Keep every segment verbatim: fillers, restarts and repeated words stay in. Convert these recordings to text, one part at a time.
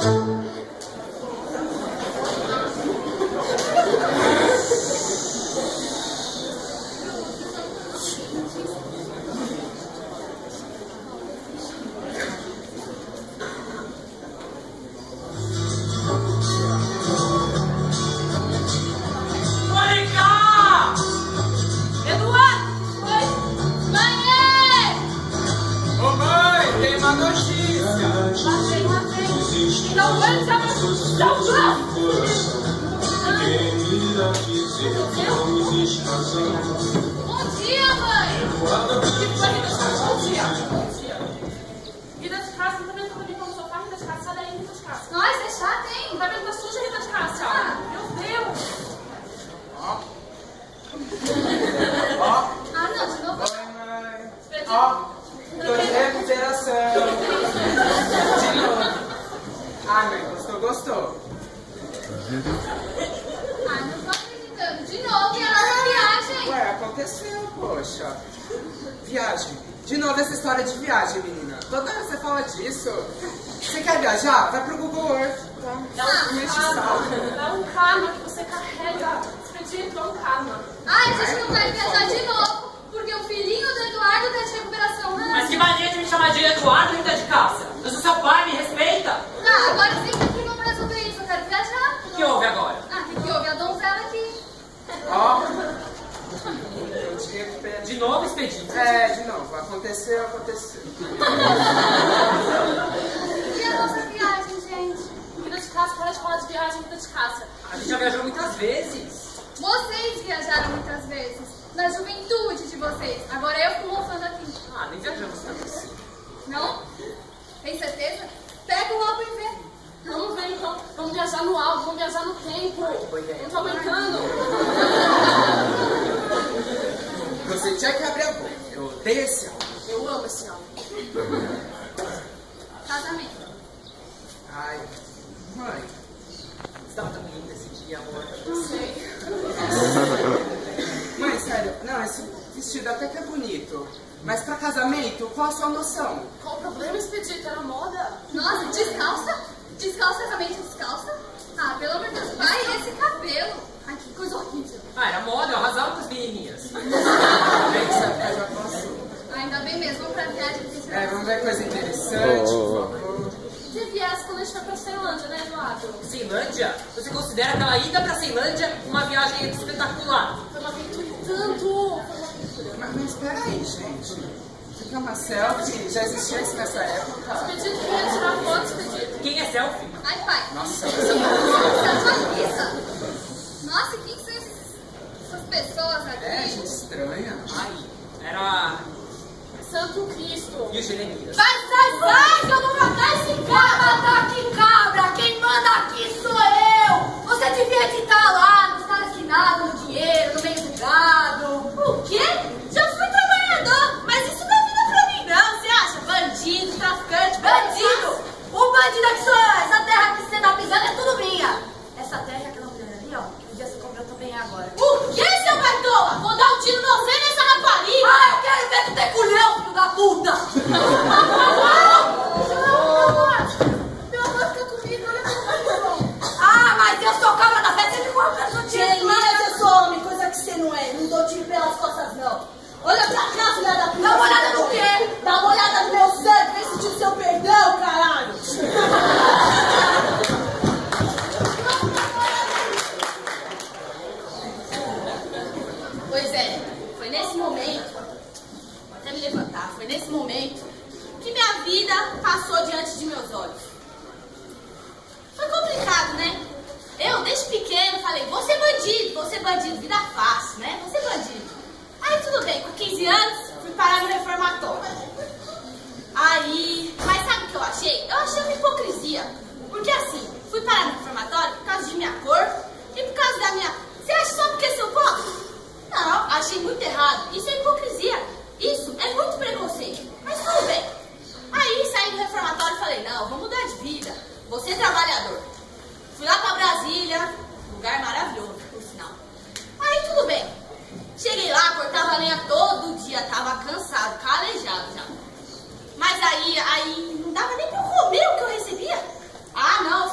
Mas aí, aí não dava nem pra eu comer o que eu recebia. Ah, não,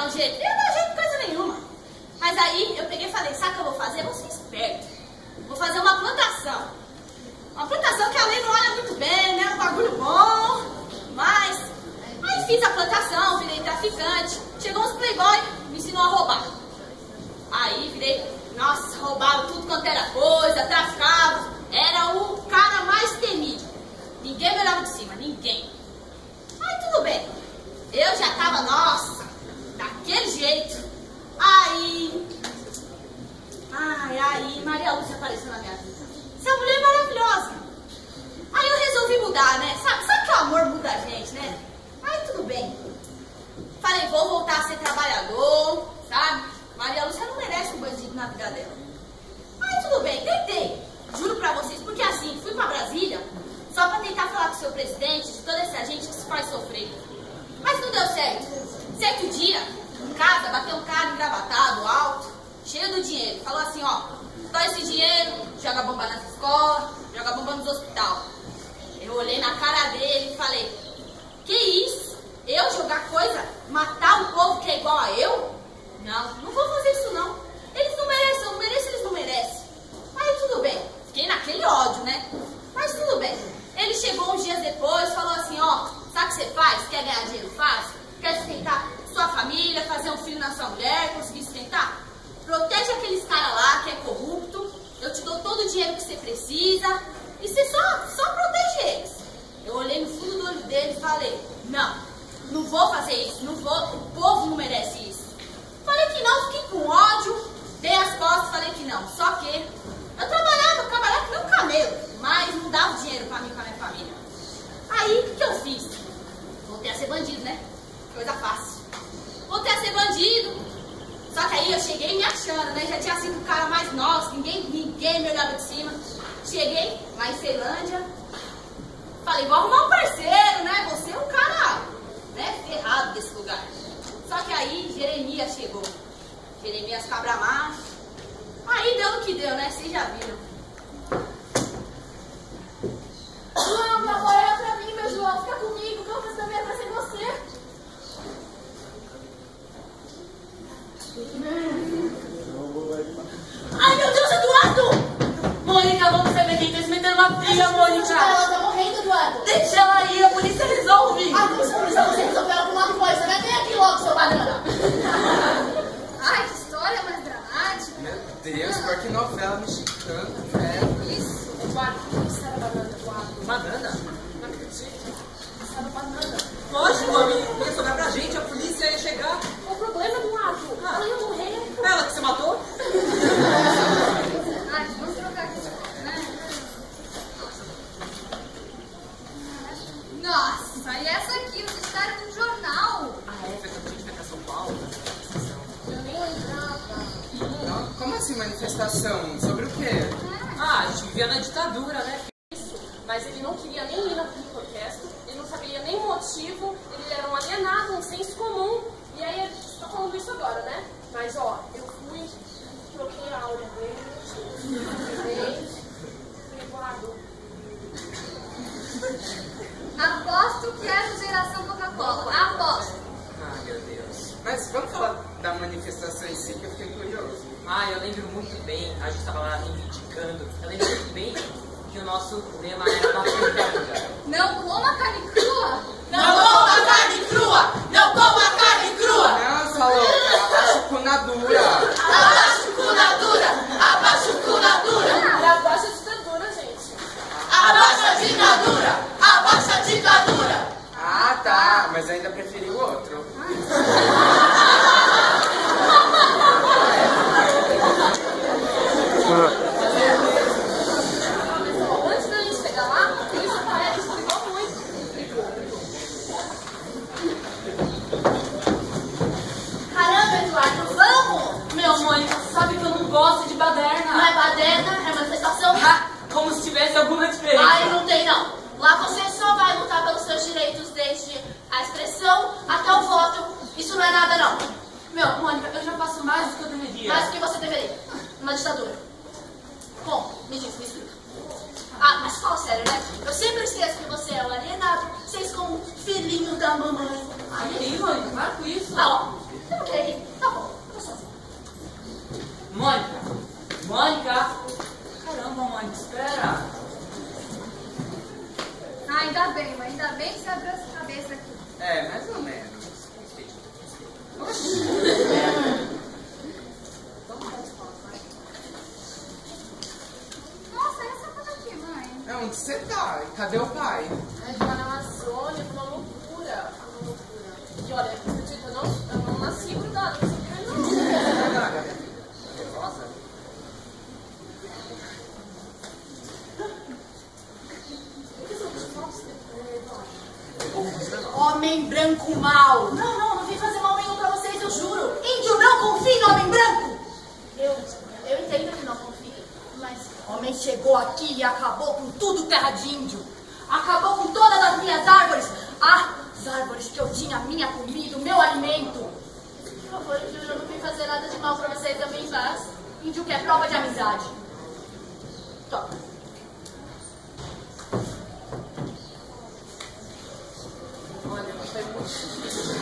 dar um jeito. Eu não ia dar jeito de coisa nenhuma. Mas aí eu peguei e falei, sabe o que eu vou fazer? Eu vou ser esperto. Vou fazer uma plantação. Uma plantação que a lei não olha muito bem, né? Um bagulho bom. Mas, aí fiz a plantação, virei traficante. Chegou uns playboy, me ensinou a roubar. Aí virei, nossa, roubava tudo quanto era coisa, traficava. Era o cara mais temido. Ninguém me olhava de cima, ninguém. Aí tudo bem. Eu já tava, nossa, daquele jeito. Aí, ai, aí, Maria Lúcia apareceu na minha vida. Essa mulher é maravilhosa. Aí eu resolvi mudar, né? Sabe, sabe que o amor muda a gente, né? Aí tudo bem. Falei, vou voltar a ser trabalhador, sabe? Maria Lúcia não merece um bandido na vida dela. Aí tudo bem, tentei. Juro pra vocês, porque assim, fui pra Brasília só pra tentar falar com o seu presidente de toda essa gente que se faz sofrer. Mas não deu certo. Certo dia, em casa, bateu um cara engravatado, alto, cheio do dinheiro. Falou assim, ó, dá esse dinheiro, joga bomba nas escolas, joga bomba nos hospitais. Eu olhei na cara dele e falei, que isso? Eu jogar coisa? Matar um povo que é igual a eu? Não, não vou fazer isso não. Eles não merecem, eu não mereço, eles não merecem. Aí tudo bem, fiquei naquele ódio, né? Mas tudo bem. Ele chegou uns dias depois e falou assim, ó, sabe o que você faz? Quer ganhar dinheiro fácil? Quer sustentar sua família, fazer um filho na sua mulher, conseguir sustentar? Protege aqueles caras lá que é corrupto, eu te dou todo o dinheiro que você precisa e você só, só protege eles. Eu olhei no fundo do olho dele e falei, não, não vou fazer isso, não vou, o povo não merece isso. Falei que não, fiquei com ódio, dei as costas, falei que não, só que eu trabalhava, eu trabalhava que nem um camelo, mas não dava dinheiro pra mim e pra minha família. Aí, o que eu fiz? Voltei a ser bandido, né? Coisa fácil. Voltei a ser bandido. Só que aí eu cheguei me achando, né? Já tinha sido o cara mais nosso, ninguém, ninguém me olhava de cima. Cheguei lá em Ceilândia. Falei, vou arrumar um parceiro, né? Você é um cara, né, ferrado desse lugar. Só que aí Jeremias chegou. Jeremias cabra macho. Aí deu no que deu, né? Vocês já viram. João, tá olha pra mim, meu João. Fica comigo, que eu vou fazer da minha vida sem você. Ai, meu Deus, Eduardo! Mônica, vamos ser benditas, metendo uma briga, Mônica. Ela tá morrendo, Eduardo. Deixa ela aí, a polícia resolve. Ah, como se a polícia você resolveu ela com uma coisa, né? Vem aqui logo, seu banana. Ai, que história mais dramática. Meu Deus, pior que novela mexicana, né? Isso. Eduardo, isso era banana, Eduardo. Banana? Não acredito. Isso era banana. Lógico, mami, ia sobrar pra gente, a polícia ia chegar. O problema, Eduardo, Ah. ela ia morrer. Ela que se matou? Ai, vamos trocar aqui de volta, né? Nossa, e essa aqui, o diário do jornal. Ah, é, foi quando a gente foi pra São Paulo, Eu nem lembrava. Não, como assim manifestação? Sobre o quê? Ah, a gente vivia na ditadura, né? Isso. Mas ele não queria nem ir naquele protesto, ele não sabia nem o motivo, ele era um alienado, um senso comum. E aí, a gente tá falando isso agora, né? Mas, ó, eu fui, troquei a áurea dele, Eduardo. Aposto que é do Geração Coca-Cola. Aposto. Ah, meu Deus. Mas vamos falar da manifestação em si, que eu fiquei curioso. Ah, eu lembro muito bem, a gente estava lá reivindicando, eu lembro muito bem que o nosso lema era bacana. Não coma carne crua. Não coma carne crua! Não coma carne crua! Não, falou, abaixa o cu na dura. Abaixa o cu na dura! Abaixa o cu na dura! E abaixa a ditadura, gente. Abaixa a ditadura! Abaixa a ditadura! Ah, tá, mas ainda preferi o outro. Antes da gente chegar lá, isso parece que brigou muito. Brigou, brigou. Caramba, Eduardo, vamos! Meu, Mônica, sabe que eu não gosto de baderna. Não é baderna, é manifestação. Ah, como se tivesse alguma diferença. Ai, não tem não. Lá você só vai lutar pelos seus direitos desde a expressão até o voto. Isso não é nada não. Meu, Mônica, eu já faço mais do que eu deveria. Mais do que você deveria. Uma ditadura. Bom, me diz, me explica. Ah, mas fala sério, né? Eu sempre esqueço que você é o alienado, vocês como filhinho da mamãe. Ai, aí, Mônica, para com isso. Ah, ó, eu vou querer Cadê o pai? Ai, foi lá na Amazônia, foi uma loucura. Foi uma loucura. E olha, acredito, eu não, eu não nasci grudada com esse cara, não. Nossa. Homem branco mau. Não, não, não vim fazer mal nenhum pra vocês, eu juro. Índio, não confie no homem branco. Eu, eu entendo que não confie, mas homem chegou aqui e acabou com tudo terra de índio. Acabou com todas as minhas árvores. Ah, as árvores que eu tinha, minha comida, o meu alimento. Por favor, índio, eu não vim fazer nada de mal pra vocês, também faz. Índio quer prova de amizade. Toma. Olha, foi muito difícil.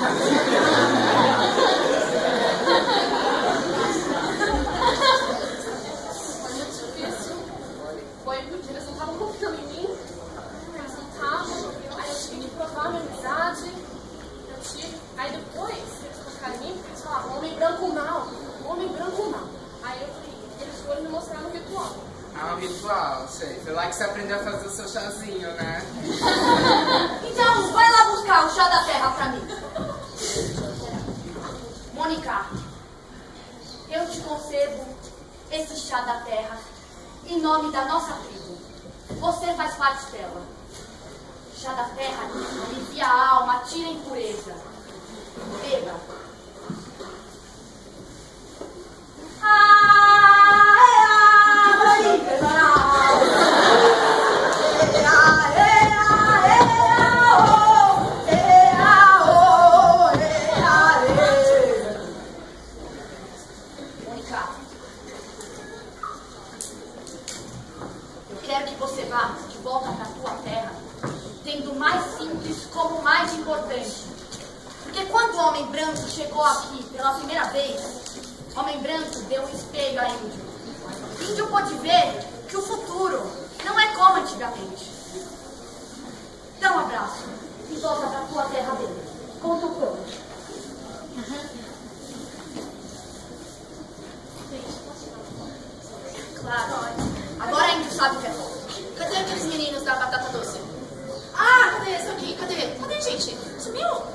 Foi muito difícil. Foi porque eles não estavam confiando em mim. Eles não estavam. Aí eu tive que provar minha amizade. Eu tive. Aí depois, eles colocaram em mim, eles falavam, homem branco mal. Homem branco mal. Aí eu fui. Eles foram me mostrar no ritual. Ah, um ritual, sei. Foi lá que você aprendeu a fazer o seu chazinho, né? Então, vai lá buscar o chá da terra pra mim. Mônica, eu te concebo esse chá da terra em nome da nossa tribo. Você faz parte dela. Chá da terra alivia a alma, tira a impureza. Beba. Chegou aqui pela primeira vez, homem branco deu um espelho a índio. Índio pôde ver que o futuro não é como antigamente. Dá um abraço e volta pra tua terra dele. Conta o plano. Uhum. Claro. Agora índio sabe o que é foto. Cadê aqueles meninos da batata doce? Ah, cadê esse aqui? Cadê? Cadê, gente? Sumiu?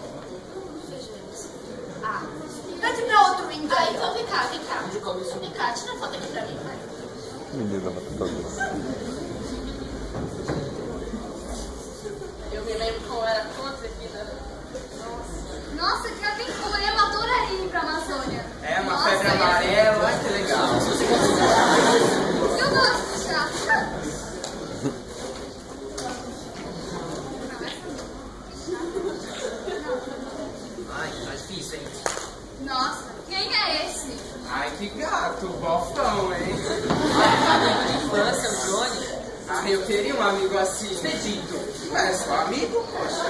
Ah, pede pra outro índio aí. Ah, então vem cá, vem cá. Vem cá, tira a foto aqui pra mim, vai. Menina batata doce. Eu me lembro como eu era tão atrevida. Nossa. Nossa, que aventura! Eu adoraria ir pra Amazônia. É, uma Nossa, febre amarela, olha que legal. Eu gosto de chá. Ai, tá difícil, hein? Nossa, quem é esse? Ai, que gato, bofão, hein? Amigo de infância, o Johnny. Ah, eu queria um amigo assim. Expedito. Ué, só amigo, poxa.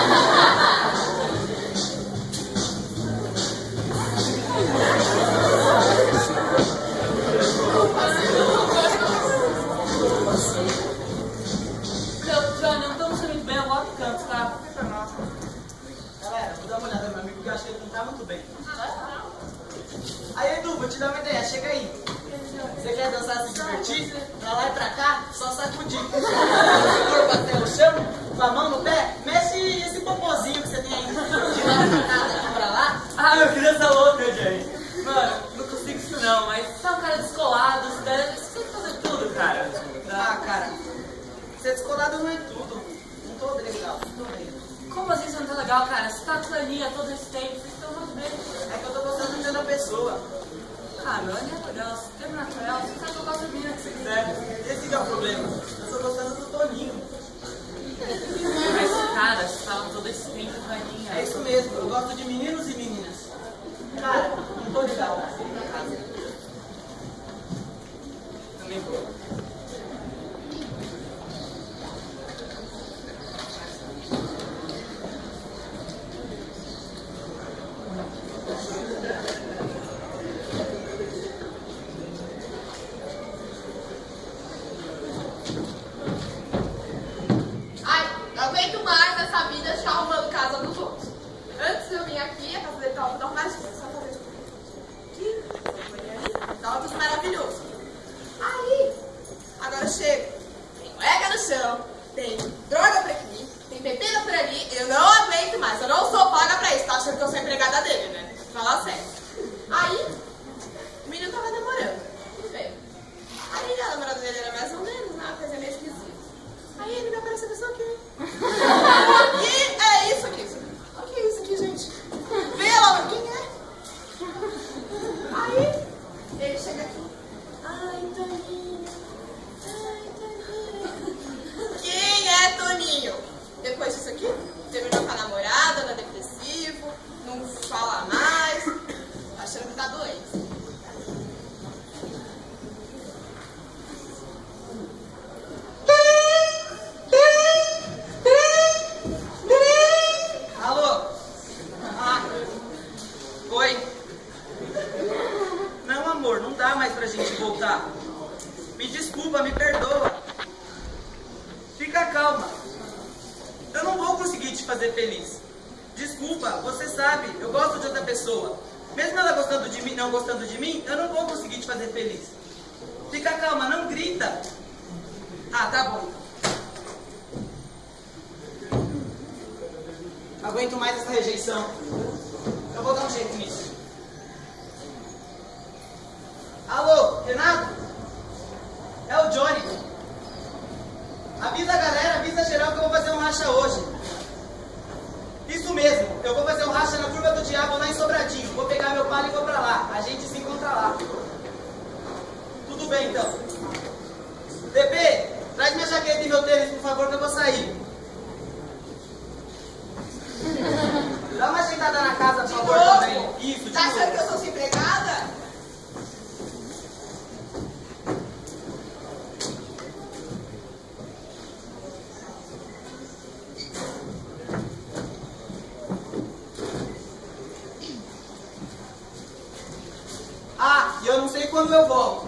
Meu, Johnny, não estamos muito bem, eu volto pro canto, tá? Galera, vou dar uma olhada no meu amigo que eu acho que ele não tá muito bem. Aí, Edu, vou te dar uma ideia, chega aí. Você quer dançar, se divertir? Pra lá e pra cá, só sacudir. O corpo até o chão, com a mão no pé, mexe esse popozinho que você tem aí. De lá pra cá, daqui pra lá. Ah, meu criança louca, gente. Mano, não consigo isso não, mas você é um cara descolado, você deve você tem que fazer tudo, cara. Ah, cara, ser descolado não é tudo. Não tô legal, não tô bem. Como assim você não tá legal, cara? Você tá aqui há todo esse tempo, vocês estão muito bem. É que eu tô gostando de ver a pessoa. Ah, meu, é legal, você tem natural, você sabe jogar a menina que você quiser. Esse que é o problema. Eu tô gostando do Toninho. Mas, cara, você tava todo esse tempo com a Aninha. É isso mesmo, eu gosto de meninos e meninas. Cara, não tô legal. Na casa. Também vou. Ai, não aguento mais essa vida de ficar arrumando casa dos outros. Antes eu vim aqui, a casa dele tava tudo arrumadinha, só fazer aqui, tava tudo maravilhoso. Aí, agora eu chego, tem cueca no chão, tem Eu não aguento mais, eu não sou paga pra isso. Tá achando que eu sou empregada dele, né? Fala sério. Aí, o menino tava namorando. Tudo bem. Aí a namorada dele era mais ou menos, né? Uma coisa meio esquisita. Aí ele me apareceu isso aqui. E é isso aqui. O que é isso aqui, gente? Vê lá, quem é? Aí, ele chega aqui. Ai, Toninho. Ai, Toninho. Quem é Toninho? Depois disso aqui, terminou com a namorada, anda depressivo, não fala mais, achando que tá doente. Alô? Ah, oi. Não, amor, não dá mais pra gente voltar. Me desculpa, me perdoa. Fica calma. Eu não vou conseguir te fazer feliz. Desculpa, você sabe, eu gosto de outra pessoa. Mesmo ela gostando de mim, não gostando de mim, eu não vou conseguir te fazer feliz. Fica calma, não grita. Ah, tá bom. Aguento mais essa rejeição. Eu vou dar um jeito nisso. Alô, Renato? É o Johnny. Avisa a galera, avisa geral que eu vou fazer um racha hoje. Isso mesmo, eu vou fazer um racha na Curva do Diabo lá em Sobradinho. Vou pegar meu palho e vou pra lá. A gente se encontra lá. Tudo bem, então. Bebê, traz minha jaqueta e meu tênis, por favor, que eu vou sair. Dá uma ajeitada na casa, por favor, também. Isso, de Tá achando que novo. eu sou sua empregada? Ah, e eu não sei quando eu volto.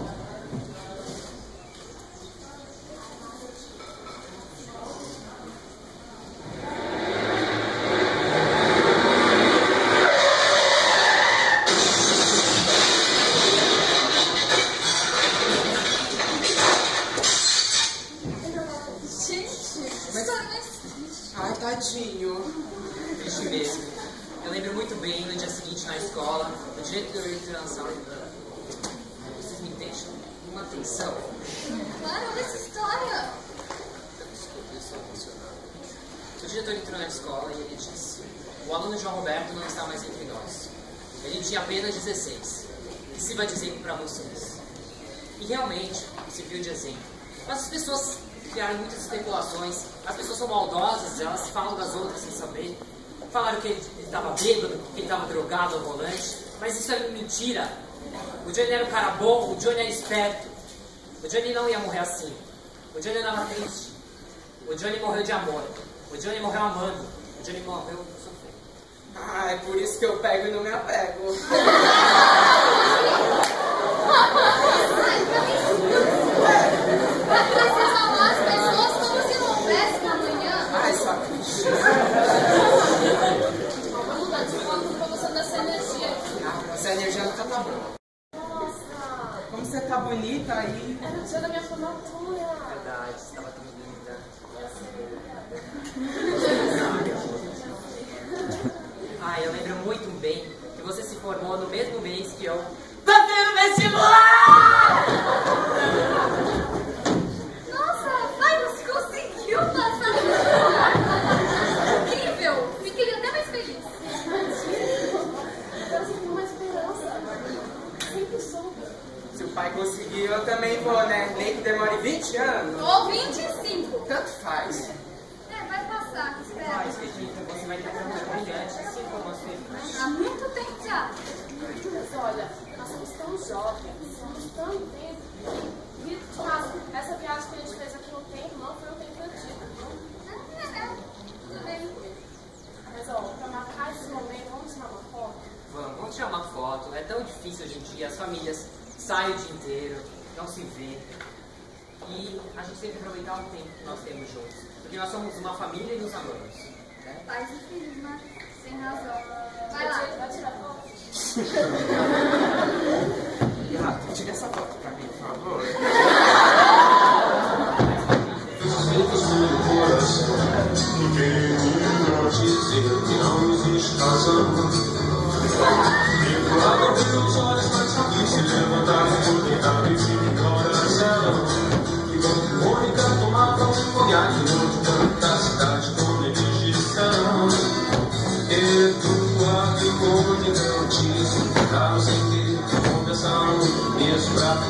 Ai, tadinho. Triste mesmo. Eu lembro muito bem, no dia seguinte na escola, o diretor entrou na sala e vocês me deixam uma atenção. Claro, olha essa história. Desculpa, eu sou emocionado. O diretor entrou na escola e ele disse: o aluno João Roberto não está mais entre nós. Ele tinha apenas dezesseis. Que se vai dizer para vocês? E realmente, se viu de exemplo. Mas as pessoas criaram muitas especulações. As pessoas são maldosas, elas falam das outras sem saber. Falaram que ele estava bêbado, que ele estava drogado ao volante. Mas isso é mentira. O Johnny era um cara bom, o Johnny era esperto. O Johnny não ia morrer assim. O Johnny não estava triste. O Johnny morreu de amor. O Johnny morreu amando. O Johnny morreu sofrendo. Ah, é por isso que eu pego e não me apego. Precisa amar as pessoas como se não houvesse um amanhã. Ai, só triste. Vamos mudar de foco pra você dar essa energia. Ah, essa energia nunca tá boa. Nossa, Como você tá bonita aí. era o dia da minha formatura. Verdade, estava tão linda. Ah, eu lembro muito bem que você se formou no mesmo mês que eu. Tô tendo vestibular! Nossa, pai, você conseguiu passar. Incrível. Fiquei até mais feliz. Eu sempre uma esperança. Sempre soube. Se o pai conseguiu, eu também vou, né? Nem que demore vinte anos. Ou vinte e cinco. Tanto faz. É, vai passar, espera. Ah, Expedita, você vai ter um futuro brilhante, assim como a sua irmã. Há muito tempo já. Mas olha, nós somos tão jovens, somos tão tempo. E, Thiago, essa viagem que a gente fez aqui no tempo não foi um tempo antigo, viu? Tudo bem. Mas, ó, pra marcar esse momento, vamos tirar uma foto? Vamos, vamos tirar uma foto. É tão difícil hoje em dia, as famílias saem o dia inteiro, não se vê. E a gente tem que aproveitar o tempo que nós temos juntos. Porque nós somos uma família e nos amamos. Né? Pais e filhos, né? Sem razão. Vai lá. Vai tirar foto? Gato, tira essa foto pra mim, por favor. Meu coração, ninguém me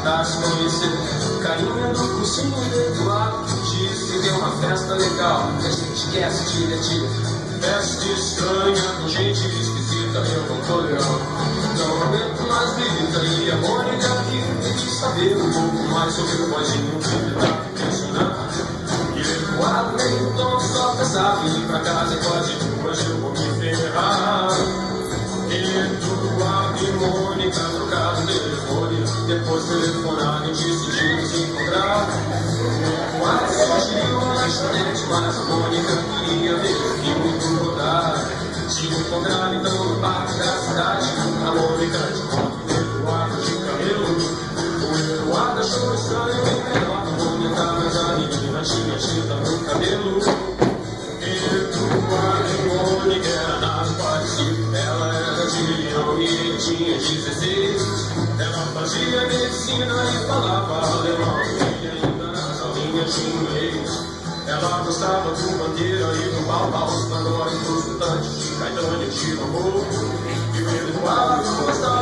tentar se conhecer. Carinha do cursinho do Eduardo disse que é uma festa legal, que a gente quer se divertir. Festa estranha, com gente esquisita, eu não tô legal. Não aguento mais bebida e a Mônica que quis saber um pouco mais sobre o boizinho que ele tá impressionando. E Eduardo nem então só pensava em ir pra casa e pode, hoje eu vou me ferrar. Eduardo e Mônica trocaram o telefone, depois telefonaram e decidiram se encontrar. Eduardo fugiu na lanchonete, mas a Mônica queria ver o filme rodar. Se encontraram então no parque da cidade, a Mônica de moto e o Eduardo de cabelo. O Eduardo achou estranho e melhor a Mônica, mas a menina tinha tinta no cabelo. Eduardo e Mônica era nada parecido, ela era de Leão e ele tinha dezesseis. Ela fazia medicina e falava alemão, e ainda nas aulinhas tinha inglês. Ela gostava do Bandeira e do Bauhaus, agora dos mutantes de Caetano e de Ramon. E o Eduardo gostava